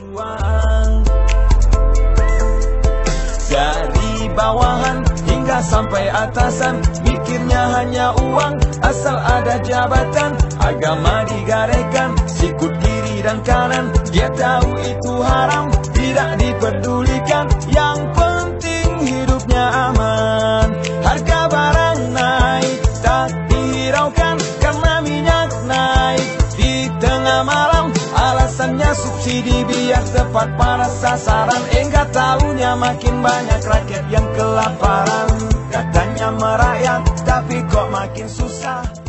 berjuang. Dari bawahan hingga sampai atasan, mikirnya hanya uang, asal ada jabatan. Agama digadaikan, sikut kiri dan kanan, dia tahu itu haram, tidak dipedulikan. Yang penting hidupnya aman. Harga barang naik, tak dihiraukan karena minyak naik di tengah malam. Alasannya subsidi biar tepat pada sasaran. Enggak tahunya makin banyak rakyat yang kelaparan. Katanya merakyat tapi kok makin susah.